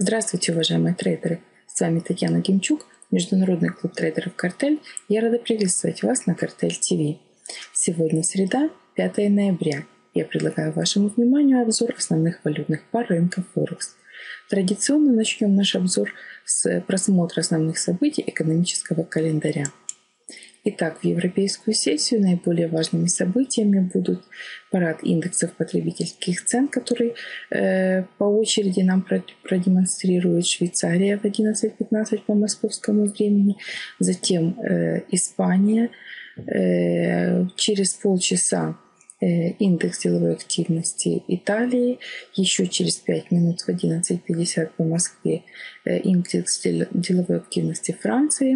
Здравствуйте, уважаемые трейдеры! С вами Татьяна Демчук, Международный клуб трейдеров «Картель». Я рада приветствовать вас на Картель ТВ. Сегодня среда, 5 ноября. Я предлагаю вашему вниманию обзор основных валютных пар рынка Форекс. Традиционно начнем наш обзор с просмотра основных событий экономического календаря. Итак, в европейскую сессию наиболее важными событиями будут парад индексов потребительских цен, который по очереди нам продемонстрирует Швейцария в 11:15 по московскому времени, затем Испания, через полчаса индекс деловой активности Италии, еще через 5 минут в 11:50 по Москве индекс деловой активности Франции.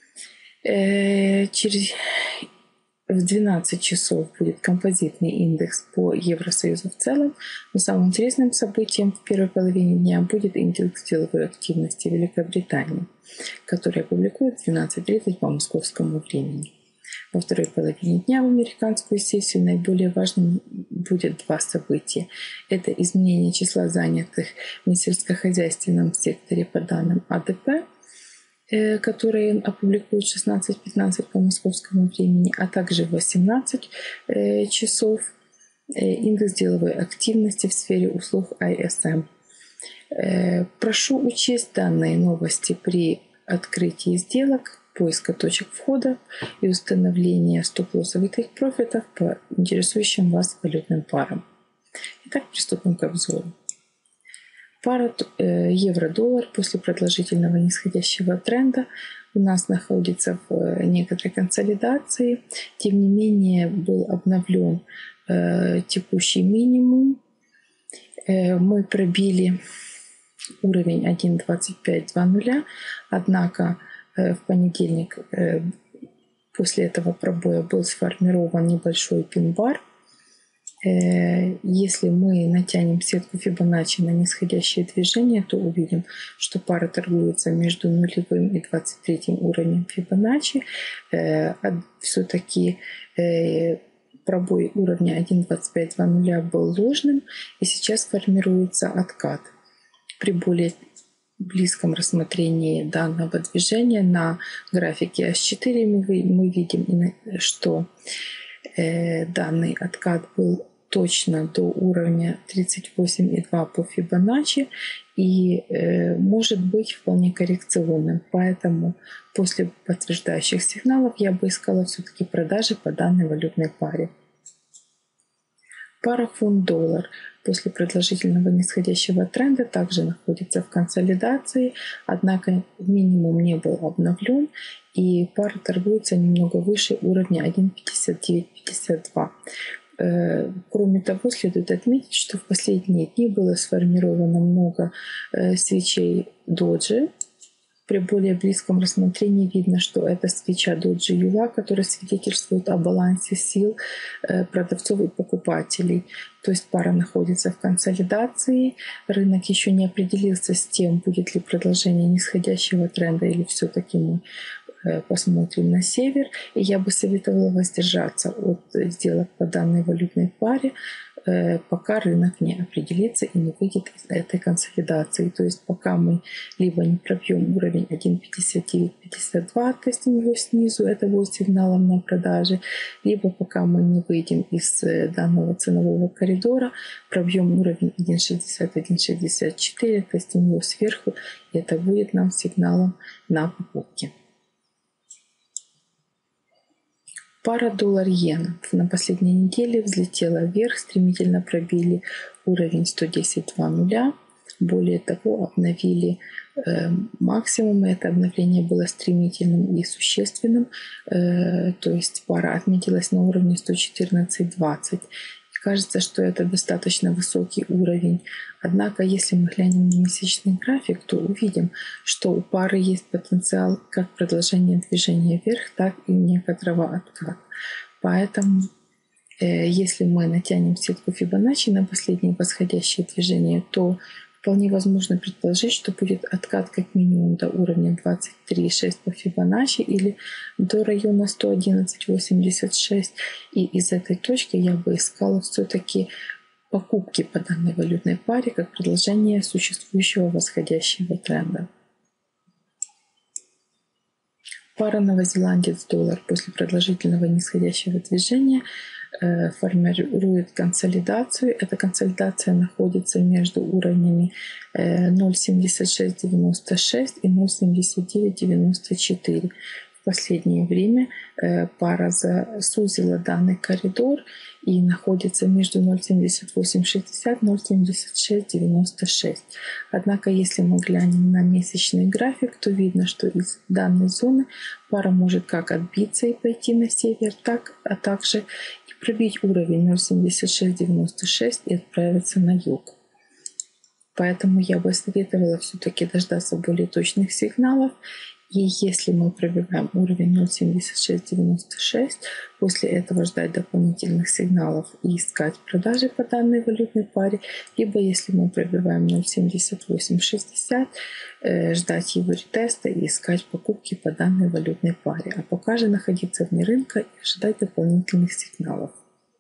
В 12 часов будет композитный индекс по Евросоюзу в целом. Но самым интересным событием в первой половине дня будет индекс деловой активности Великобритании, который опубликует в 12:30 по московскому времени. Во второй половине дня в американскую сессию наиболее важным будет два события. Это изменение числа занятых в сельскохозяйственном секторе по данным АДП, которые опубликуют в 16:15 по московскому времени, а также в 18 часов индекс деловой активности в сфере услуг ISM. Прошу учесть данные новости при открытии сделок, поиска точек входа и установления стоп-лоссов и тейк-профитов по интересующим вас валютным парам. Итак, приступим к обзору. Пара евро-доллар после продолжительного нисходящего тренда у нас находится в некоторой консолидации. Тем не менее, был обновлен текущий минимум. Мы пробили уровень 1.2520, однако в понедельник после этого пробоя был сформирован небольшой пин-бар. Если мы натянем сетку Фибоначчи на нисходящее движение, то увидим, что пара торгуется между нулевым и 23 уровнем Фибоначчи. Все-таки пробой уровня 1.2520 был ложным, и сейчас формируется откат. При более близком рассмотрении данного движения на графике H4 мы видим, что данный откат был точно до уровня 38,2 по Фибоначчи и может быть вполне коррекционным. Поэтому после подтверждающих сигналов я бы искала все-таки продажи по данной валютной паре. Пара фунт-доллар после продолжительного нисходящего тренда также находится в консолидации, однако минимум не был обновлен, и пара торгуется немного выше уровня 1.5952. Кроме того, следует отметить, что в последние дни было сформировано много свечей доджи. При более близком рассмотрении видно, что это свеча доджи юла, которая свидетельствует о балансе сил продавцов и покупателей. То есть пара находится в консолидации. Рынок еще не определился с тем, будет ли продолжение нисходящего тренда или все-таки мы посмотрим на север. И я бы советовала воздержаться от сделок по данной валютной паре, пока рынок не определится и не выйдет из этой консолидации. То есть пока мы либо не пробьем уровень 1.5952, тестим его снизу, это будет сигналом на продажи, либо пока мы не выйдем из данного ценового коридора, пробьем уровень 1.60-1.64, тестим его сверху, и это будет нам сигналом на покупки. Пара доллар-иена на последней неделе взлетела вверх, стремительно пробили уровень 110.20. Более того, обновили максимум. Это обновление было стремительным и существенным. То есть пара отметилась на уровне 114.20. Кажется, что это достаточно высокий уровень. Однако, если мы глянем на месячный график, то увидим, что у пары есть потенциал как продолжения движения вверх, так и некоторого отката. Поэтому, если мы натянем сетку Фибоначчи на последнее восходящее движение, то вполне возможно предположить, что будет откат как минимум до уровня 23,6 по Фибоначчи или до района 111,86. И из этой точки я бы искала все-таки покупки по данной валютной паре как продолжение существующего восходящего тренда. Пара новозеландец-доллар после продолжительного нисходящего движения формирует консолидацию. Эта консолидация находится между уровнями 0,7696 и 0,7994. В последнее время пара сузила данный коридор и находится между 0,7860 и 0,7696. Однако, если мы глянем на месячный график, то видно, что из данной зоны пара может как отбиться и пойти на север, а также и пробить уровень 0,7696 и отправиться на юг. Поэтому я бы советовала все-таки дождаться более точных сигналов. И если мы пробиваем уровень 0,7696, после этого ждать дополнительных сигналов и искать продажи по данной валютной паре. Либо если мы пробиваем 0,7860, ждать его ретеста и искать покупки по данной валютной паре. А пока же находиться вне рынка и ожидать дополнительных сигналов.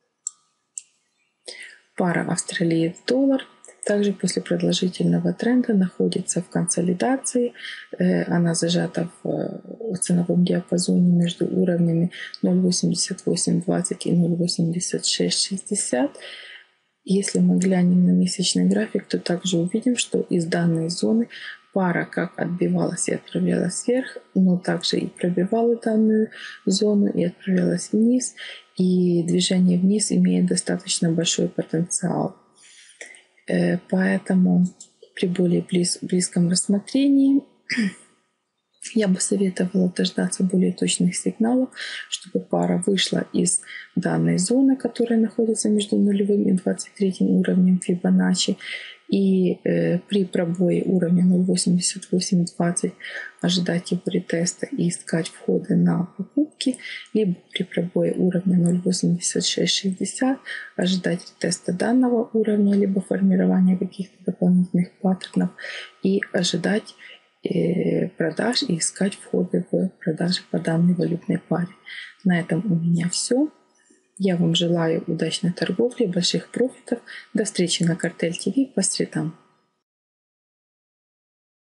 Пара австралиец-доллар также после продолжительного тренда находится в консолидации. Она зажата в ценовом диапазоне между уровнями 0,8820 и 0,8660. Если мы глянем на месячный график, то также увидим, что из данной зоны пара как отбивалась и отправлялась вверх, но также и пробивала данную зону и отправлялась вниз. И движение вниз имеет достаточно большой потенциал. Поэтому при более близком рассмотрении я бы советовала дождаться более точных сигналов, чтобы пара вышла из данной зоны, которая находится между нулевым и 23 уровнем Фибоначчи. И при пробое уровня 0,8820 ожидать его ретеста и искать входы на покупки. Либо при пробое уровня 0,8660 ожидать ретеста данного уровня, либо формирования каких-то дополнительных паттернов и ожидать продаж и искать входы в продажи по данной валютной паре. На этом у меня все. Я вам желаю удачной торговли, больших профитов. До встречи на Картель ТВ по средам.